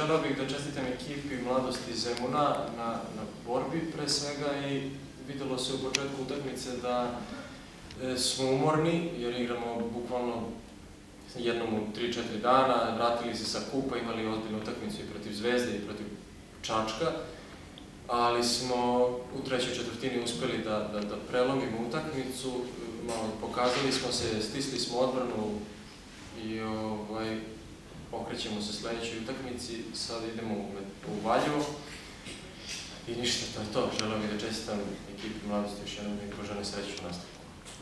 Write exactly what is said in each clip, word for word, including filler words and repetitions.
želeo bih da čestitam ekipi Mladosti Zemuna na borbi pre svega i videlo se u početku utakmice da smo umorni jer igramo bukvalno jednom u tri četiri dana, vratili se sa kupa, imali ozbiljnu utakmicu i protiv Zvezde i protiv Čačka, ali smo u trećoj četvrtini uspeli da prelomimo utakmicu, malo pokazali smo se, stisli smo odbranu i okrećemo se sledećoj utakmici, sad idemo u Valjevo i ništa, to je to. Želeo bih da čestitam ekipi Mladosti još jednom i poželim sreću u nastavku.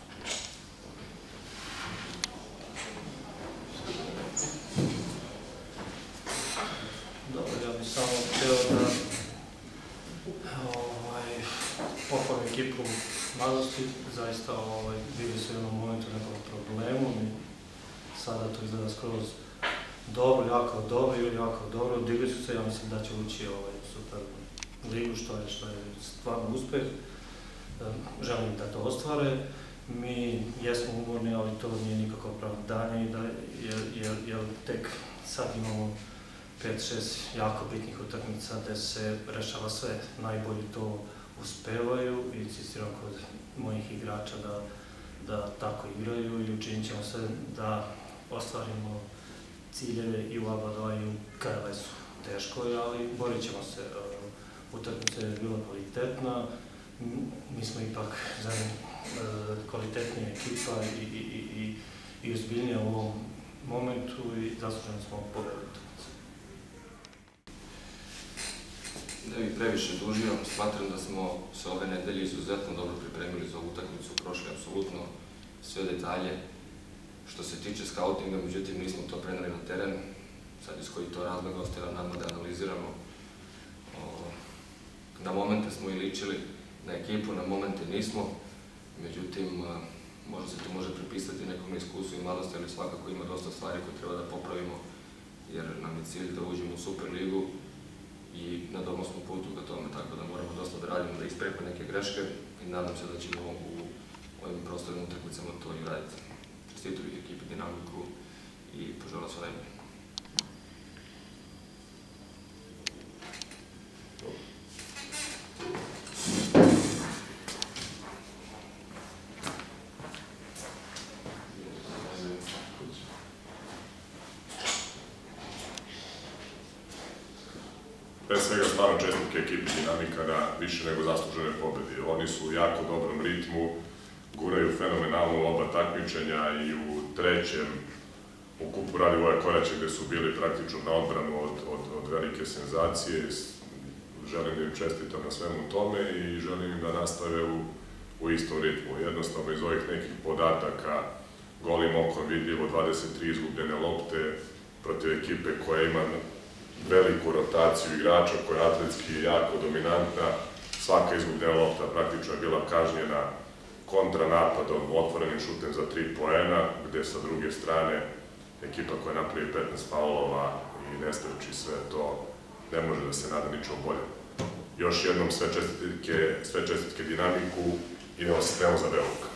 Dobro, ja bih samo hteo da pohvalim ekipu Mladosti, zaista bili su u jednom momentu nekog problemu i sada to izgleda skroz dobro, jako dobro ili jako dobro, digli su se, ja mislim da će ući u Super ligu, što je stvarno uspeh. Želim da to ostvare. Mi jesmo umorni, ali to nije nikako opravdanje, jer tek sad imamo pet šest jako bitnih utakmica gde se rešava sve. Najbolji to uspevaju i insistiram kod mojih igrača da tako igraju i učinit ćemo se da ostvarimo ciljeve i u A B dva i u K L S-u. Teško je, ali borit ćemo se. Utakmica je bila kvalitetna, mi smo ipak kvalitetnija ekipa i ozbiljnija u ovom momentu i zasluženi smo pobedu utakmice. Ne bih previše dužio, smatram da smo se ove nedelje izuzetno dobro pripremili za ovu utakmicu, prošli apsolutno sve detalje. Što se tiče skautinga, međutim, nismo to preneli na teren, sad iz kojih to razloga ostaje nama da analiziramo. Na momente smo i ličili na ekipu, na momente nismo, međutim, možda se to može pripisati nekom iskustvu i mladosti, ali svakako ima dosta stvari koje treba da popravimo, jer nam je cilj da uđemo u Super ligu i na dobrom smo putu ka tome, tako da moramo dosta da radimo, da ispravimo neke greške i nadam se da ćemo u ovim prostornim utakmicama to i raditi. Čestitam ekipi dinamiku i poželim sve najbolje. Pre svega stvarno čestitke ekipi Dinamika na više nego zaslužene pobedi. Oni su u jako dobrom ritmu, guraju fenomenalno oba takmičenja i u trećem u kupu Radivoja Koraća gde su bili praktično na odbranu od velike senzacije. Želim da im čestitam na svemu tome i želim im da nastave u istom ritmu. Jednostavno iz ovih nekih podataka golim okom vidljivo dvadeset tri izgubljene lopte protiv ekipe koja ima veliku rotaciju igrača, koja je atletski jako dominantna. Svaka izgubljena lopta praktično je bila kažnjena kontranapadom, otvorenim šutem za tri poena, gde sa druge strane ekipa koja napravi petnaest faulova i ne streči sve to, ne može da se nada ničemu bolje. Još jednom sve čestitke Dinamiku i idemo se spremamo za Beograd.